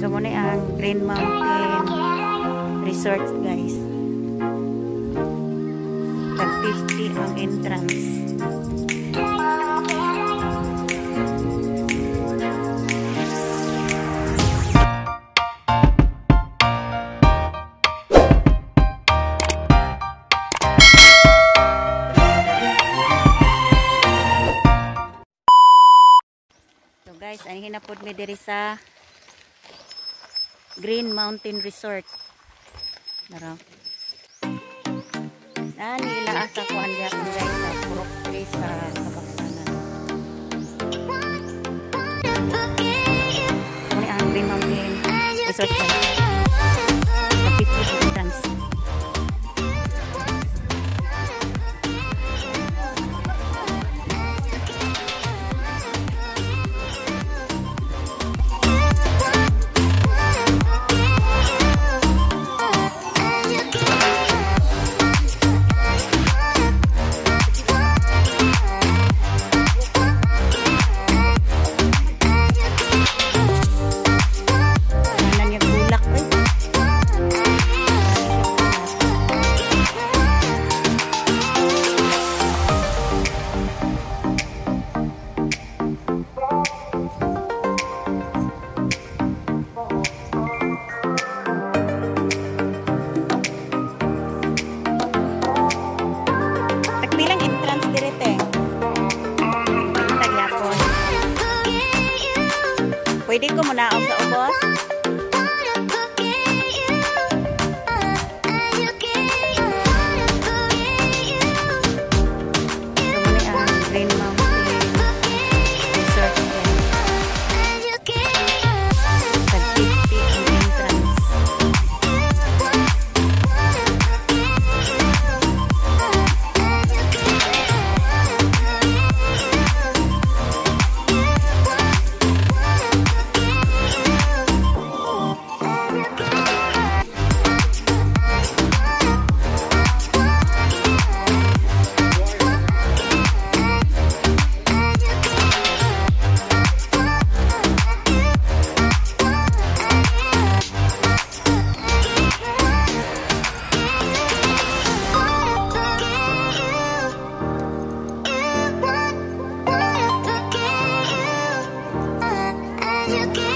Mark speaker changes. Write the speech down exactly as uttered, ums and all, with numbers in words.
Speaker 1: So muna ang Green Mountain Resort guys. tag fifty ang entrance. So guys, ang hinapod mi diri sa Green Mountain Resort. Nara. Nani ila asa ko ang gyapon guys sa Purok Place sa Kabaksanan. Muna ang Green Mountain Resort guys. Kapit sa entrance. Pwede ko munaog sa ubos. You